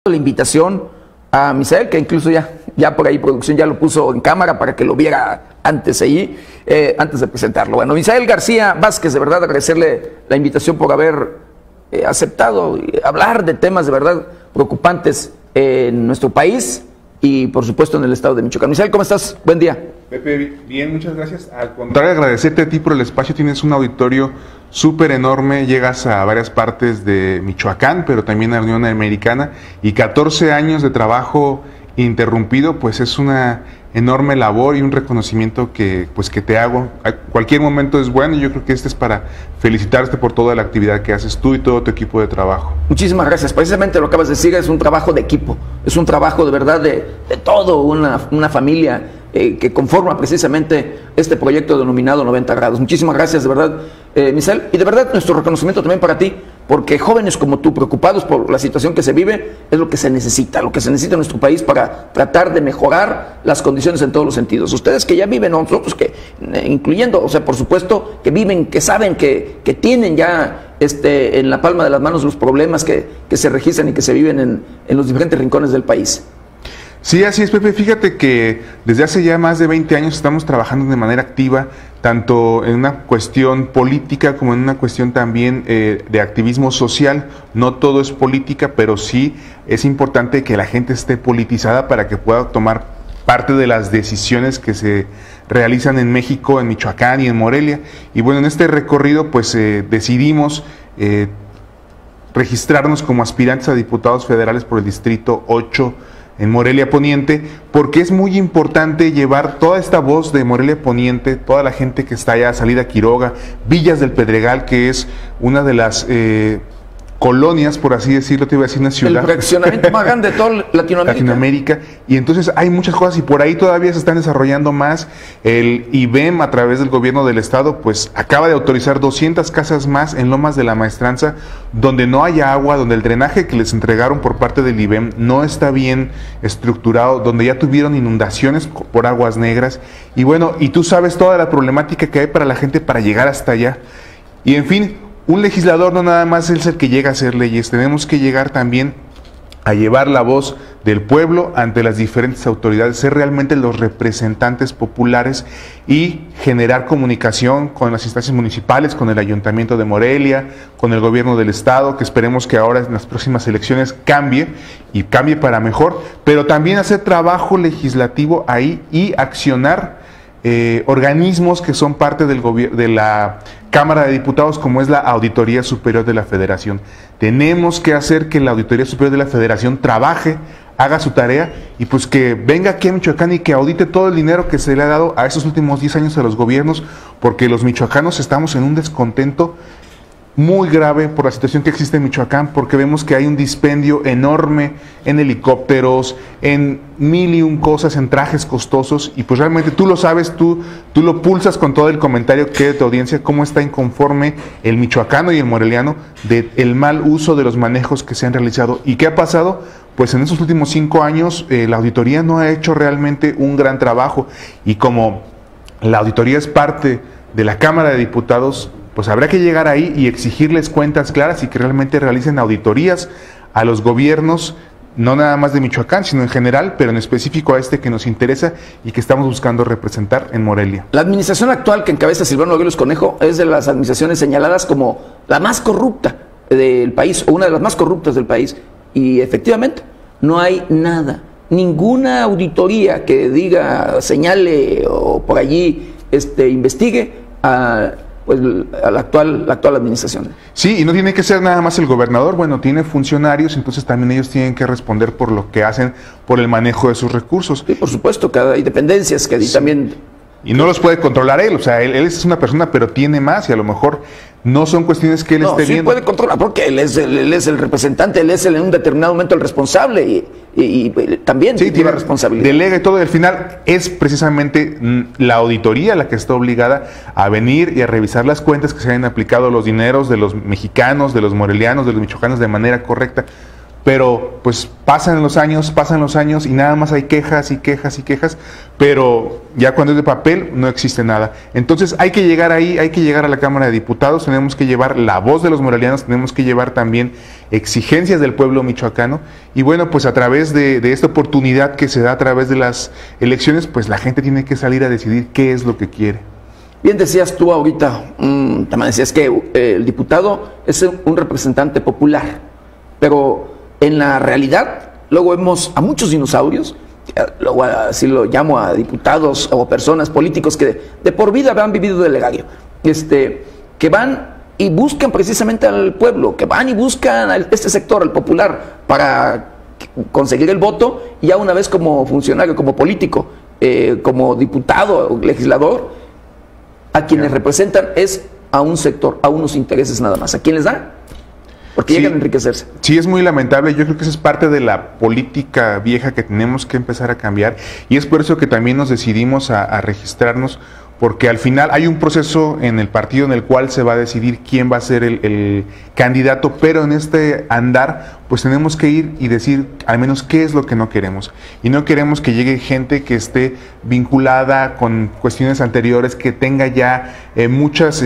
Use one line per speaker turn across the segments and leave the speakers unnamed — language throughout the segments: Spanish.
la invitación a Misael, que incluso ya por ahí producción ya lo puso en cámara para que lo viera antes antes de presentarlo. Bueno, Misael García Vázquez, de verdad agradecerle la invitación por haber aceptado hablar de temas de verdad preocupantes en nuestro país y por supuesto en el estado de Michoacán. Misael, ¿cómo estás? Buen día.
Pepe, bien, muchas gracias. Al contrario, agradecerte a ti por el espacio. Tienes un auditorio súper enorme, llegas a varias partes de Michoacán, pero también a la Unión Americana, y 14 años de trabajo interrumpido, pues es una enorme labor y un reconocimiento que te hago. A cualquier momento es bueno, y yo creo que este es para felicitarte por toda la actividad que haces tú y todo tu equipo de trabajo.
Muchísimas gracias. Precisamente lo que acabas de decir, es un trabajo de equipo, es un trabajo de verdad de todo, una familia que conforma precisamente este proyecto denominado 90 grados. Muchísimas gracias, de verdad, Misael, y de verdad nuestro reconocimiento también para ti, porque jóvenes como tú, preocupados por la situación que se vive, es lo que se necesita en nuestro país para tratar de mejorar las condiciones en todos los sentidos. Ustedes que ya viven, nosotros que, incluyendo, o sea, por supuesto, que viven, que saben, que tienen ya en la palma de las manos los problemas que se registran y que se viven en los diferentes rincones del país.
Sí, así es, Pepe. Fíjate que desde hace ya más de 20 años estamos trabajando de manera activa, tanto en una cuestión política como en una cuestión también de activismo social. No todo es política, pero sí es importante que la gente esté politizada para que pueda tomar parte de las decisiones que se realizan en México, en Michoacán y en Morelia. Y bueno, en este recorrido pues decidimos registrarnos como aspirantes a diputados federales por el Distrito 8 en Morelia Poniente, porque es muy importante llevar toda esta voz de Morelia Poniente, toda la gente que está allá, Salida Quiroga, Villas del Pedregal, que es una de las colonias, por así decirlo, te iba a decir una ciudad.
El fraccionamiento más grande de toda Latinoamérica.
Y entonces hay muchas cosas y por ahí todavía se están desarrollando más. El IBEM, a través del gobierno del estado, pues acaba de autorizar 200 casas más en Lomas de la Maestranza, donde no haya agua, donde el drenaje que les entregaron por parte del IBEM no está bien estructurado, donde ya tuvieron inundaciones por aguas negras. Y bueno, y tú sabes toda la problemática que hay para la gente para llegar hasta allá. Y en fin, un legislador no nada más es el que llega a hacer leyes, tenemos que llegar también a llevar la voz del pueblo ante las diferentes autoridades, ser realmente los representantes populares y generar comunicación con las instancias municipales, con el Ayuntamiento de Morelia, con el gobierno del estado, que esperemos que ahora en las próximas elecciones cambie y cambie para mejor, pero también hacer trabajo legislativo ahí y accionar organismos que son parte del de la Cámara de Diputados, como es la Auditoría Superior de la Federación. Tenemos que hacer que la Auditoría Superior de la Federación trabaje, haga su tarea y pues que venga aquí a Michoacán y que audite todo el dinero que se le ha dado a estos últimos 10 años a los gobiernos, porque los michoacanos estamos en un descontento muy grave por la situación que existe en Michoacán, porque vemos que hay un dispendio enorme en helicópteros, en mil y un cosas, en trajes costosos, y pues realmente tú lo sabes, tú lo pulsas con todo el comentario que de tu audiencia, cómo está inconforme el michoacano y el moreliano del mal uso de los manejos que se han realizado. ¿Y qué ha pasado? Pues en estos últimos 5 años la auditoría no ha hecho realmente un gran trabajo, y como la auditoría es parte de la Cámara de Diputados, pues habrá que llegar ahí y exigirles cuentas claras y que realmente realicen auditorías a los gobiernos, no nada más de Michoacán, sino en general, pero en específico a este que nos interesa y que estamos buscando representar en Morelia.
La administración actual que encabeza Silvano Aureoles Conejo es de las administraciones señaladas como la más corrupta del país, o una de las más corruptas del país, y efectivamente no hay nada, ninguna auditoría que diga, señale o por allí investigue a la actual administración. Sí,
y no tiene que ser nada más el gobernador, bueno, tiene funcionarios, entonces también ellos tienen que responder por lo que hacen, por el manejo de sus recursos.
Sí, por supuesto, hay dependencias que sí. También...
Y no los puede controlar él, o sea, él es una persona, pero tiene más, y a lo mejor no son cuestiones que él esté viendo.
Sí puede controlar, porque él es el representante, él es en un determinado momento el responsable, y también sí, tiene responsabilidad.
Delega y todo, y al final es precisamente la auditoría la que está obligada a venir y a revisar las cuentas, que se hayan aplicado los dineros de los mexicanos, de los morelianos, de los michoacanos de manera correcta. pero pues pasan los años y nada más hay quejas y quejas y quejas, pero ya cuando es de papel no existe nada. Entonces hay que llegar ahí, hay que llegar a la Cámara de Diputados, tenemos que llevar la voz de los morelianos, tenemos que llevar también exigencias del pueblo michoacano, y bueno, pues a través de esta oportunidad que se da a través de las elecciones, pues la gente tiene que salir a decidir qué es lo que quiere.
Bien decías tú ahorita, también decías que el diputado es un representante popular, pero en la realidad luego vemos a muchos dinosaurios, luego así lo llamo a diputados o personas políticos que de por vida han vivido del erario, que van y buscan precisamente al pueblo, que van y buscan a este sector, al popular, para conseguir el voto, y ya una vez como funcionario, como político, como diputado, legislador, a quienes representan es a un sector, a unos intereses nada más. ¿A quién les da? Porque llegan a enriquecerse.
Sí, es muy lamentable. Yo creo que esa es parte de la política vieja que tenemos que empezar a cambiar, y es por eso que también nos decidimos a registrarnos, porque al final hay un proceso en el partido en el cual se va a decidir quién va a ser el candidato, pero en este andar pues tenemos que ir y decir al menos qué es lo que no queremos, y no queremos que llegue gente que esté vinculada con cuestiones anteriores, que tenga ya muchas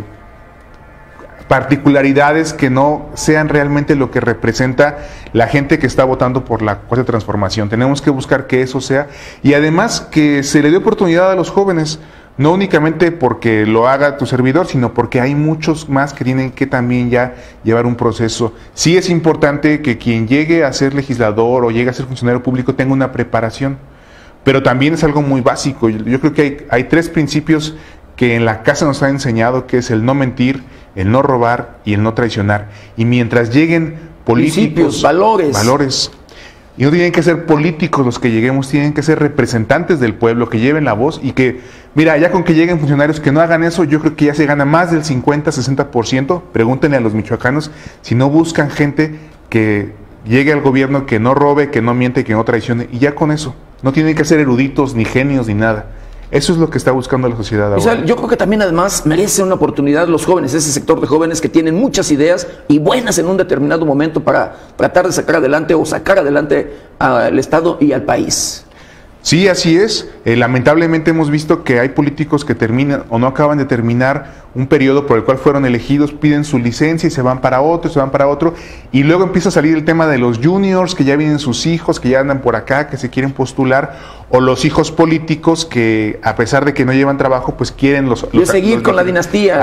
particularidades que no sean realmente lo que representa la gente que está votando por la Cuarta Transformación. Tenemos que buscar que eso sea, y además que se le dé oportunidad a los jóvenes, no únicamente porque lo haga tu servidor, sino porque hay muchos más que tienen que también ya llevar un proceso. Sí es importante que quien llegue a ser legislador o llegue a ser funcionario público tenga una preparación, pero también es algo muy básico. Yo creo que hay 3 principios que en la casa nos han enseñado, que es el no mentir, el no robar y el no traicionar. Y mientras lleguen políticos, valores, y no tienen que ser políticos los que lleguemos, tienen que ser representantes del pueblo, que lleven la voz, y que, mira, ya con que lleguen funcionarios que no hagan eso, yo creo que ya se gana más del 50-60%. Pregúntenle a los michoacanos si no buscan gente que llegue al gobierno, que no robe, que no miente, que no traicione, y ya con eso. No tienen que ser eruditos, ni genios, ni nada. Eso es lo que está buscando la sociedad ahora.
Yo creo que también además merece una oportunidad los jóvenes, ese sector de jóvenes que tienen muchas ideas y buenas en un determinado momento para tratar de sacar adelante o sacar adelante al Estado y al país.
Sí, así es. Lamentablemente hemos visto que hay políticos que terminan o no acaban de terminar un periodo por el cual fueron elegidos, piden su licencia y se van para otro, y luego empieza a salir el tema de los juniors, que ya vienen sus hijos, que ya andan por acá, que se quieren postular, o los hijos políticos que, a pesar de que no llevan trabajo, pues quieren
seguir con la dinastía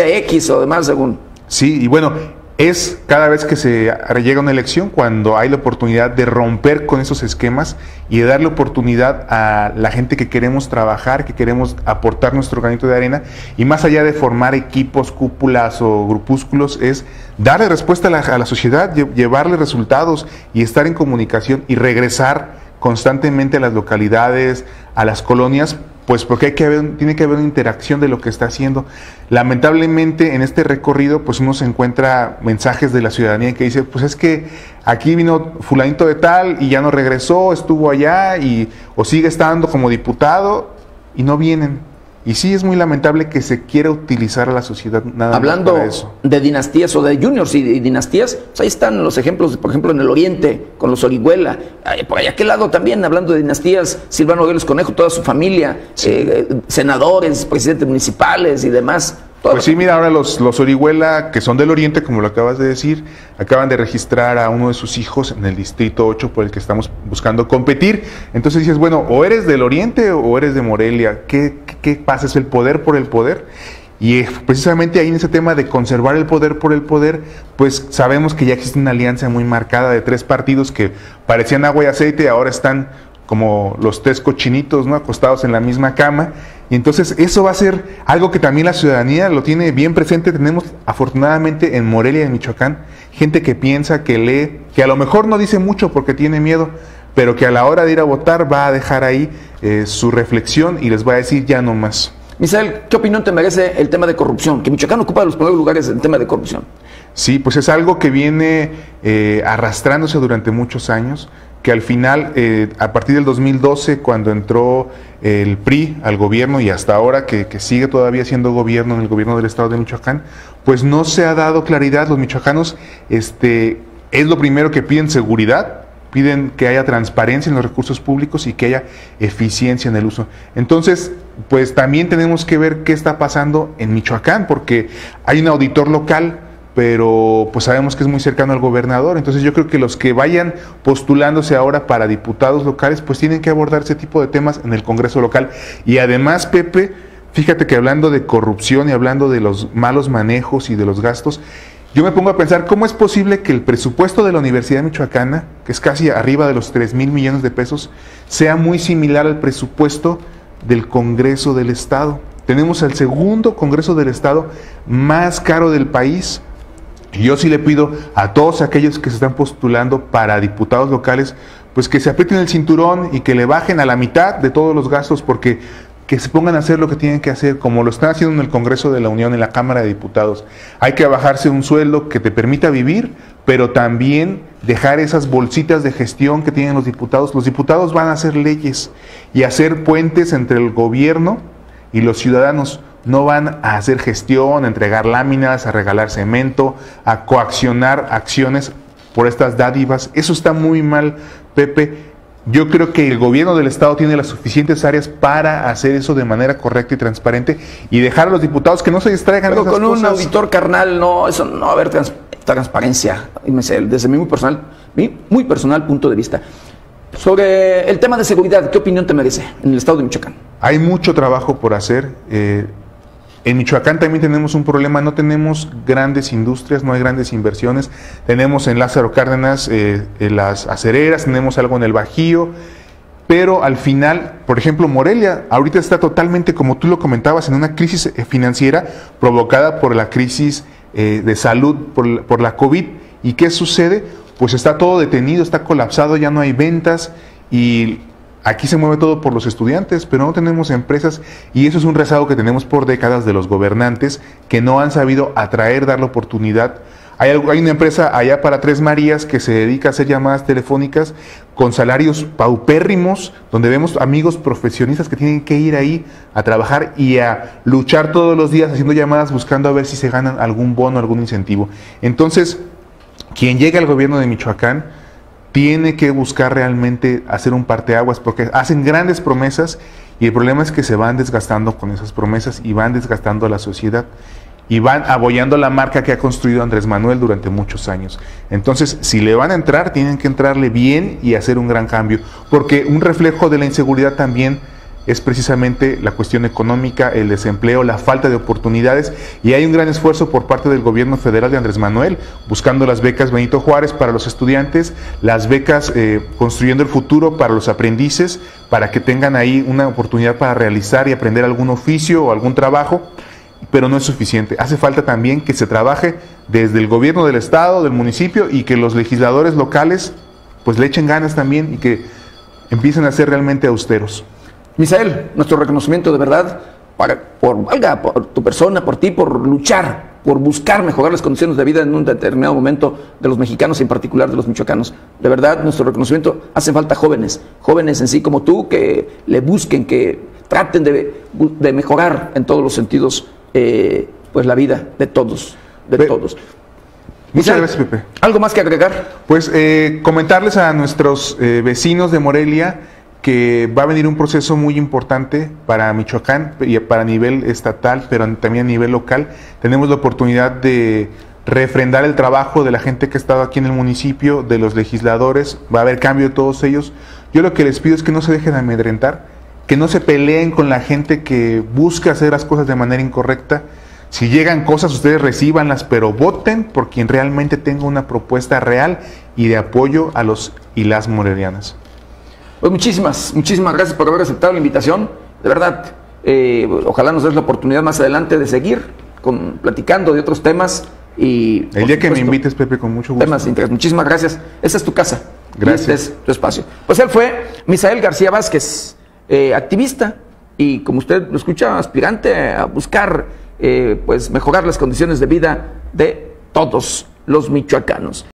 X o demás, según.
Sí, y bueno, es cada vez que se llega a una elección cuando hay la oportunidad de romper con esos esquemas y de darle oportunidad a la gente que queremos trabajar, que queremos aportar nuestro granito de arena, y más allá de formar equipos, cúpulas o grupúsculos, es darle respuesta a la sociedad, llevarle resultados y estar en comunicación y regresar constantemente a las localidades, a las colonias, pues porque tiene que haber una interacción de lo que está haciendo. Lamentablemente en este recorrido pues uno se encuentra mensajes de la ciudadanía que dice, pues es que aquí vino fulanito de tal y ya no regresó, estuvo allá o sigue estando como diputado y no vienen. Y sí, es muy lamentable que se quiera utilizar a la sociedad nada
hablando
más para eso.
De dinastías o de juniors y dinastías, pues ahí están los ejemplos, por ejemplo, en el oriente, con los Orihuela. Por allá aquel lado también, hablando de dinastías, Silvano Aureoles Conejo, toda su familia, sí. Senadores, presidentes municipales y demás.
Pues sí, mira, ahora los Orihuela, que son del oriente, como lo acabas de decir, acaban de registrar a uno de sus hijos en el distrito 8 por el que estamos buscando competir. Entonces dices, bueno, o eres del oriente o eres de Morelia. ¿Qué pasa? ¿Es el poder por el poder? Y precisamente ahí en ese tema de conservar el poder por el poder, pues sabemos que ya existe una alianza muy marcada de 3 partidos que parecían agua y aceite, ahora están como los 3 cochinitos, ¿no?, acostados en la misma cama. Y entonces eso va a ser algo que también la ciudadanía lo tiene bien presente. Tenemos afortunadamente en Morelia y en Michoacán gente que piensa, que lee, que a lo mejor no dice mucho porque tiene miedo, pero que a la hora de ir a votar va a dejar ahí su reflexión y les va a decir ya no más.
Misael, ¿qué opinión te merece el tema de corrupción? Que Michoacán ocupa los primeros lugares en el tema de corrupción.
Sí, pues es algo que viene arrastrándose durante muchos años, que al final, a partir del 2012, cuando entró el PRI al gobierno y hasta ahora que sigue todavía siendo gobierno en el gobierno del estado de Michoacán, pues no se ha dado claridad. Los michoacanos es lo primero que piden: seguridad, piden que haya transparencia en los recursos públicos y que haya eficiencia en el uso. Entonces, pues también tenemos que ver qué está pasando en Michoacán, porque hay un auditor local, pero pues sabemos que es muy cercano al gobernador. Entonces yo creo que los que vayan postulándose ahora para diputados locales, pues tienen que abordar ese tipo de temas en el Congreso local. Y además, Pepe, fíjate que hablando de corrupción y hablando de los malos manejos y de los gastos, yo me pongo a pensar cómo es posible que el presupuesto de la Universidad Michoacana, que es casi arriba de los 3,000 millones de pesos, sea muy similar al presupuesto del Congreso del Estado. Tenemos el segundo Congreso del Estado más caro del país. Y yo sí le pido a todos aquellos que se están postulando para diputados locales, pues que se aprieten el cinturón y que le bajen a la mitad de todos los gastos, porque que se pongan a hacer lo que tienen que hacer, como lo están haciendo en el Congreso de la Unión, en la Cámara de Diputados. Hay que bajarse un sueldo que te permita vivir, pero también dejar esas bolsitas de gestión que tienen los diputados. Los diputados van a hacer leyes y hacer puentes entre el gobierno y los ciudadanos. No van a hacer gestión, a entregar láminas, a regalar cemento, a coaccionar acciones por estas dádivas. Eso está muy mal, Pepe. Yo creo que el gobierno del Estado tiene las suficientes áreas para hacer eso de manera correcta y transparente y dejar a los diputados que no se distraigan.
Pero con un auditor carnal, no, eso no va a haber transparencia, desde mi muy personal punto de vista. Sobre el tema de seguridad, ¿qué opinión te merece en el estado de Michoacán?
Hay mucho trabajo por hacer. En Michoacán también tenemos un problema, no tenemos grandes industrias, no hay grandes inversiones. Tenemos en Lázaro Cárdenas las acereras, tenemos algo en el Bajío, pero al final, por ejemplo, Morelia ahorita está totalmente, como tú lo comentabas, en una crisis financiera provocada por la crisis de salud, por la COVID. ¿Y qué sucede? Pues está todo detenido, está colapsado, ya no hay ventas y aquí se mueve todo por los estudiantes, pero no tenemos empresas y eso es un rezago que tenemos por décadas de los gobernantes que no han sabido atraer, dar la oportunidad. Hay una empresa allá para Tres Marías que se dedica a hacer llamadas telefónicas con salarios paupérrimos, donde vemos amigos profesionistas que tienen que ir ahí a trabajar y a luchar todos los días haciendo llamadas buscando a ver si se ganan algún bono, algún incentivo. Entonces, quien llegue al gobierno de Michoacán tiene que buscar realmente hacer un parteaguas, porque hacen grandes promesas y el problema es que se van desgastando con esas promesas y van desgastando a la sociedad y van abollando la marca que ha construido Andrés Manuel durante muchos años. Entonces, si le van a entrar, tienen que entrarle bien y hacer un gran cambio, porque un reflejo de la inseguridad también es precisamente la cuestión económica, el desempleo, la falta de oportunidades, y hay un gran esfuerzo por parte del gobierno federal de Andrés Manuel, buscando las becas Benito Juárez para los estudiantes, las becas Construyendo el Futuro para los aprendices, para que tengan ahí una oportunidad para realizar y aprender algún oficio o algún trabajo, pero no es suficiente. Hace falta también que se trabaje desde el gobierno del estado, del municipio, y que los legisladores locales pues le echen ganas también y que empiecen a ser realmente austeros.
Misael, nuestro reconocimiento de verdad por tu persona, por ti, por luchar, por buscar mejorar las condiciones de vida en un determinado momento de los mexicanos y en particular de los michoacanos. De verdad, nuestro reconocimiento. Hacen falta jóvenes en sí como tú, que le busquen, que traten de mejorar en todos los sentidos pues la vida de todos, todos.
Muchas gracias, Pepe.
¿Algo más que agregar?
Pues comentarles a nuestros vecinos de Morelia que va a venir un proceso muy importante para Michoacán y para nivel estatal, pero también a nivel local. Tenemos la oportunidad de refrendar el trabajo de la gente que ha estado aquí en el municipio, de los legisladores. Va a haber cambio de todos ellos. Yo lo que les pido es que no se dejen amedrentar, que no se peleen con la gente que busca hacer las cosas de manera incorrecta. Si llegan cosas, ustedes recíbanlas, pero voten por quien realmente tenga una propuesta real y de apoyo a los y las morelianas.
Pues muchísimas gracias por haber aceptado la invitación. De verdad, ojalá nos des la oportunidad más adelante de seguir platicando de otros temas. Y
el día que me invites, Pepe, con mucho gusto.
Temas de interés. Muchísimas gracias. Esta es tu casa.
Gracias.
Este es tu espacio. Pues él fue Misael García Vázquez, activista y, como usted lo escucha, aspirante a buscar pues mejorar las condiciones de vida de todos los michoacanos.